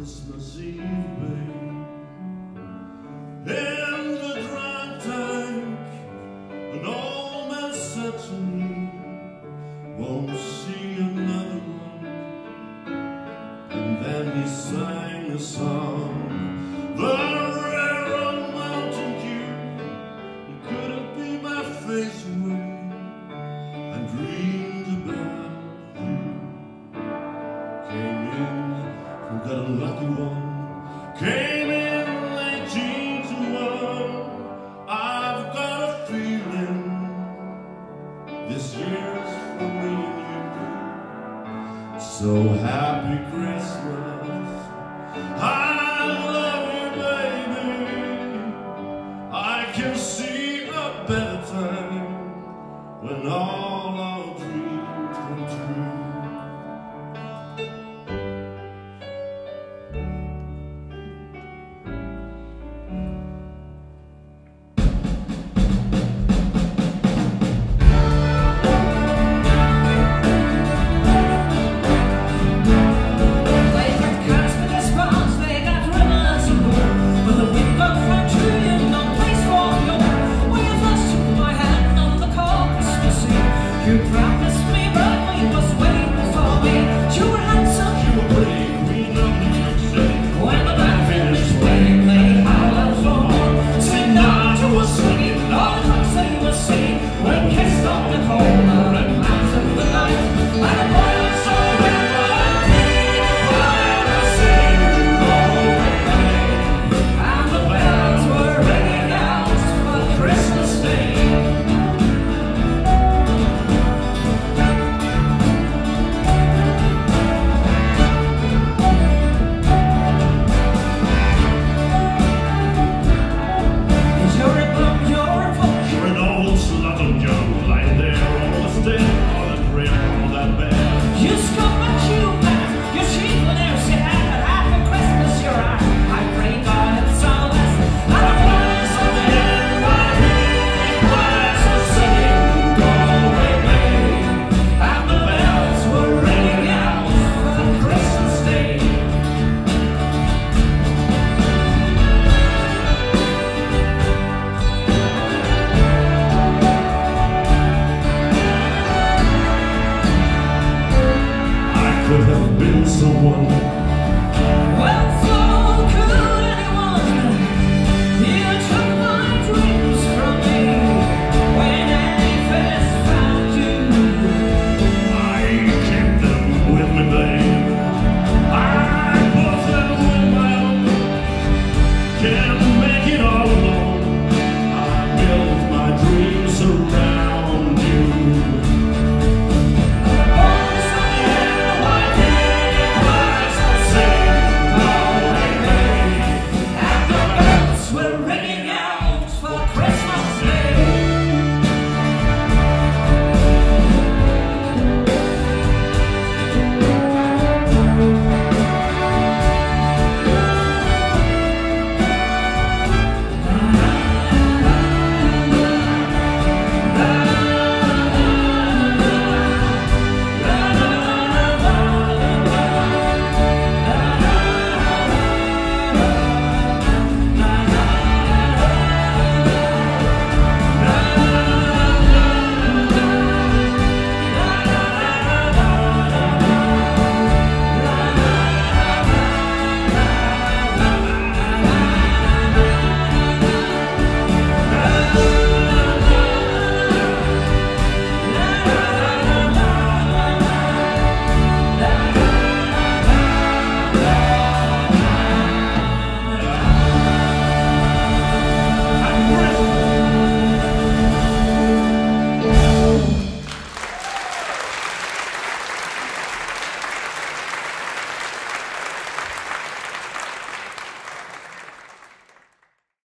Christmas Eve, babe, in the dry tank, an old man said to me, won't see another one. And then he sang a song, the rare old Mountain Dew. He couldn't be my face away and dreamed about you. Came in, who got a lucky one, came in late jeans and one. I've got a feeling this year's for me and you. So happy Christmas, I love you, baby. I can see a better time when all our dreams come true. You promised me, but we was waiting for me. You were handsome, you were pretty, queen of the New City. When the band finished playing, they howled for more. Sing out, you were singing, all the songs that you were singing, when kissed on the cold.